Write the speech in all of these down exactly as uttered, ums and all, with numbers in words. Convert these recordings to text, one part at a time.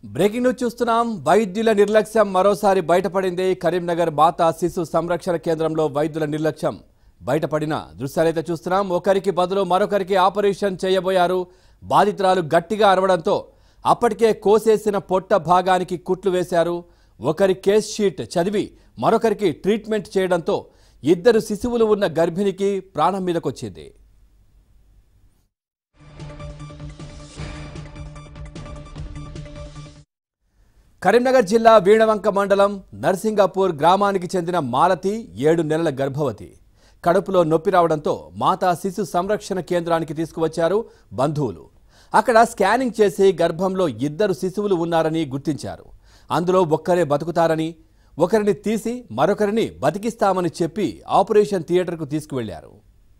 Breaking news చూస్తున్నాం. వైద్యుల నిర్లక్ష్యం మరోసారి బయటపడింది. కరీంనగర్ మాతా శిశు సంరక్షణ కేంద్రంలో వైద్యుల నిర్లక్ష్యం బయటపడిన దృశ్యాలైతే చూస్తున్నాం. ఒకరికి బదులు మరొకరికి ఆపరేషన్ చేయబోయారు. బాధితురాలు గట్టిగా అరవడంతో అప్పటికే కోసేసిన పొట్ట భాగానికి కుట్లు వేశారు. ఒకరి కేస్ షీట్ చదివి మరొకరికి ట్రీట్మెంట్ చేయడంతో ఇద్దరు శిశువులు ఉన్న గర్భిణికి ప్రాణం మీదకొచ్చింది. కరీంనగర్ జిల్లా వీణవంక మండలం నర్సింగాపూర్ గ్రామానికి చెందిన మాలతి ఏడు నెలల గర్భవతి. కడుపులో నొప్పి రావడంతో మాతా శిశు సంరక్షణ కేంద్రానికి తీసుకువచ్చారు బంధువులు. అక్కడ స్కానింగ్ చేసి గర్భంలో ఇద్దరు శిశువులు ఉన్నారని గుర్తించారు. అందులో ఒక్కరే బతుకుతారని, ఒకరిని తీసి మరొకరిని బతికిస్తామని చెప్పి ఆపరేషన్ థియేటర్కు తీసుకువెళ్లారు.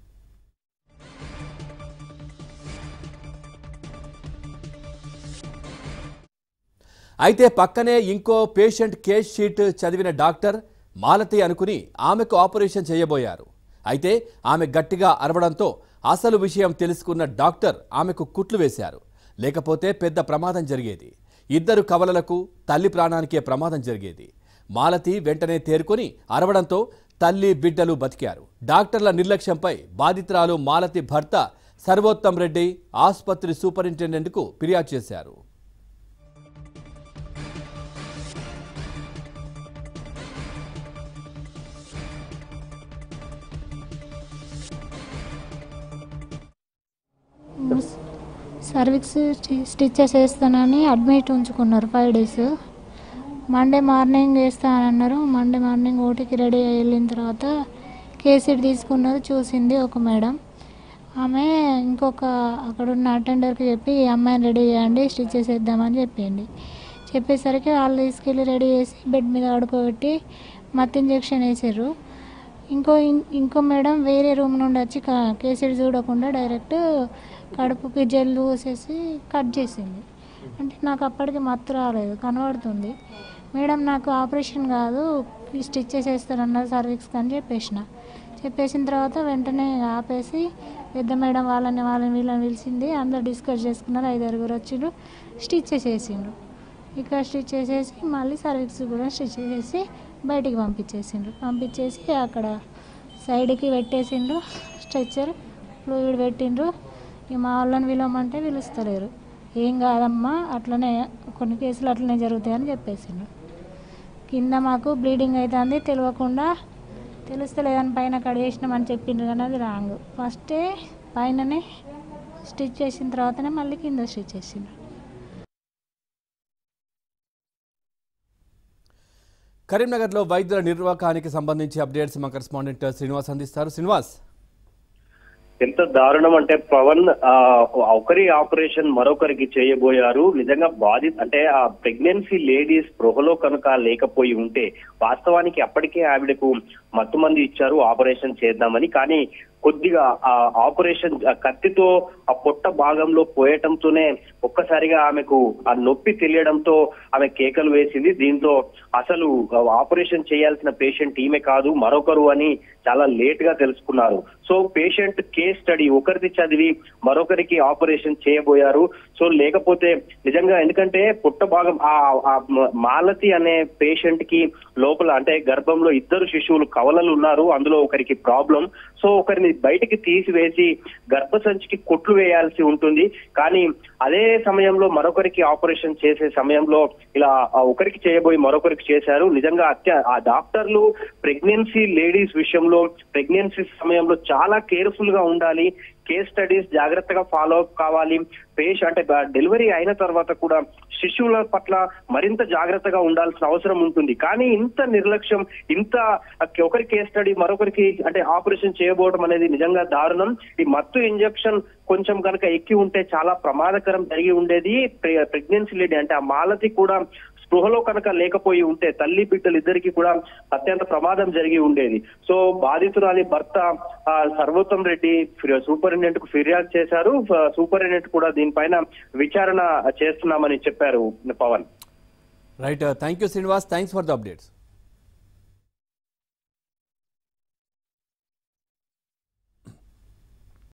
అయితే పక్కనే ఇంకో పేషెంట్ కేస్ షీట్ చదివిన డాక్టర్ మాలతి అనుకుని ఆమెకు ఆపరేషన్ చేయబోయారు. అయితే ఆమె గట్టిగా అరవడంతో అసలు విషయం తెలుసుకున్న డాక్టర్ ఆమెకు కుట్లు వేశారు. లేకపోతే పెద్ద ప్రమాదం జరిగేది. ఇద్దరు కవలలకు తల్లి ప్రాణానికే ప్రమాదం జరిగేది. మాలతి వెంటనే తేరుకొని అరవడంతో తల్లి బిడ్డలు బతికారు. డాక్టర్ల నిర్లక్ష్యంపై బాధితురాలు మాలతి భర్త సర్వోత్తం రెడ్డి ఆసుపత్రి సూపరింటెండెంట్కు ఫిర్యాదు చేశారు. సర్వీస్ స్టిచెస్ వేస్తానని అడ్మిట్ ఉంచుకున్నారు ఫైవ్ డేస్. మండే మార్నింగ్ వేస్తానన్నారు. మండే మార్నింగ్ ఓటీకి రెడీ అయ్యి వెళ్ళిన తర్వాత కేసీట్ తీసుకున్నది చూసింది ఒక మేడం. ఆమె ఇంకొక అక్కడ ఉన్న అటెండర్కి చెప్పి ఈ అమ్మాయిని రెడీ చేయండి స్టిచెస్ వేద్దామని చెప్పింది. చెప్పేసరికి వాళ్ళు తీసుకెళ్ళి రెడీ చేసి బెడ్ మీద పడుకోబెట్టి మత్తు ఇంజెక్షన్ వేసారు. ఇంకో ఇంకో మేడం వేరే రూమ్ నుండి వచ్చి కేసీట్ చూడకుండా డైరెక్ట్ కడుపుకి జెల్ వేసేసి కట్ చేసింది. అంటే నాకు అప్పటికి మత్తు రాలేదు, కనబడుతుంది. మేడం నాకు ఆపరేషన్ కాదు స్టిచెస్ వేస్తారన్నారు సర్వీక్స్ అని చెప్పేసిన. చెప్పేసిన తర్వాత వెంటనే ఆపేసి పెద్ద మేడం వాళ్ళని వాళ్ళని వీళ్ళని పిలిచింది. అందరు డిస్కస్ చేసుకున్నారు. ఐదారుగురు వచ్చిండ్రు, స్టిచెస్ వేసిండ్రు. ఇక్కడ స్టిచ్ చేసేసి మళ్ళీ సర్వీక్స్ కూడా స్టిచ్ చేసేసి బయటికి పంపించేసిండ్రు. పంపించేసి అక్కడ సైడ్కి పెట్టేసిండ్రు స్ట్రెచ్చర్, ఫ్లూయిడ్ పెట్టిండ్రు. ఇక మా వాళ్ళని పిలవమంటే పిలుస్తలేరు. ఏం కాదమ్మా అట్లనే కొన్ని కేసులు అట్లనే జరుగుతాయని చెప్పేసిండ్రు. కింద మాకు బ్లీడింగ్ అవుతుంది తెలియకుండా తెలుస్తలేదని పైన కడిగేసినామని చెప్పిండ్రు, కానీ అది రాంగ్. ఫస్టే పైననే స్టిచ్ చేసిన తర్వాతనే మళ్ళీ కింద స్టిచ్ చేసిండ్రు. కరీంనగర్లో వైద్యుల నిర్వాకానికి సంబంధించి అప్డేట్స్ మా కరెస్పాండెంట్ శ్రీనివాస్ అందిస్తారు. శ్రీనివాస్, ఎంత దారుణం అంటే పవన్ ఒకరి ఆపరేషన్ మరొకరికి చేయబోయారు. నిజంగా బాధి అంటే ఆ ప్రెగ్నెన్సీ లేడీస్ స్పృహలో కనుక లేకపోయి ఉంటే వాస్తవానికి అప్పటికే ఆవిడకు మత్తు మంది ఇచ్చారు ఆపరేషన్ చేద్దామని. కానీ కొద్దిగా ఆ ఆపరేషన్ కత్తితో ఆ పొట్ట భాగంలో పోయటంతోనే ఒక్కసారిగా ఆమెకు ఆ నొప్పి తెలియడంతో ఆమె కేకలు వేసింది. దీంతో అసలు ఆపరేషన్ చేయాల్సిన పేషెంట్ ఈమె కాదు మరొకరు అని చాలా లేట్ గా తెలుసుకున్నారు. సో పేషెంట్ కేస్ స్టడీ ఒకరిది చదివి మరొకరికి ఆపరేషన్ చేయబోయారు. సో లేకపోతే నిజంగా ఎందుకంటే పొట్ట భాగం ఆ మాలతి అనే పేషెంట్ కి లోపల అంటే గర్భంలో ఇద్దరు శిశువులు కవలలు ఉన్నారు. అందులో ఒకరికి ప్రాబ్లం. సో ఒకరిని బయటికి తీసివేసి గర్భసంచికి కుట్లు వేయాల్సి ఉంటుంది. కానీ అదే సమయంలో మరొకరికి ఆపరేషన్ చేసే సమయంలో ఇలా ఒకరికి చేయబోయి మరొకరికి చేశారు. నిజంగా అత్య ఆ డాక్టర్లు ప్రెగ్నెన్సీ లేడీస్ విషయంలో ప్రెగ్నెన్సీ సమయంలో చాలా కేర్ఫుల్ గా ఉండాలి. కేస్ స్టడీస్ జాగ్రత్తగా ఫాలో అప్ కావాలి. పేషెంట్ అంటే డెలివరీ అయిన తర్వాత కూడా శిశువుల పట్ల మరింత జాగ్రత్తగా ఉండాల్సిన అవసరం ఉంటుంది. కానీ ఇంత నిర్లక్ష్యం, ఇంత ఒకరి కేస్ స్టడీ మరొకరికి అంటే ఆపరేషన్ చేయబోవడం అనేది నిజంగా దారుణం. ఈ మత్తు ఇంజెక్షన్ కొంచెం కనుక ఎక్కి ఉంటే చాలా ప్రమాదకరం జరిగి ఉండేది. ప్రెగ్నెన్సీ లేడీ అంటే ఆ మాలతి కూడా స్పృహలో కనుక లేకపోయి ఉంటే తల్లి బిడ్డలు ఇద్దరికి కూడా అత్యంత ప్రమాదం జరిగి ఉండేది. సో బాధితురాలి భర్త సర్వోత్తం రెడ్డి సూపరింటెండెంట్ కు ఫిర్యాదు చేశారు. సూపరింటెండెంట్ కూడా దీనిపైన విచారణ చేస్తున్నామని చెప్పారు Pawan. Right, thank you Srinivas, thanks for the updates.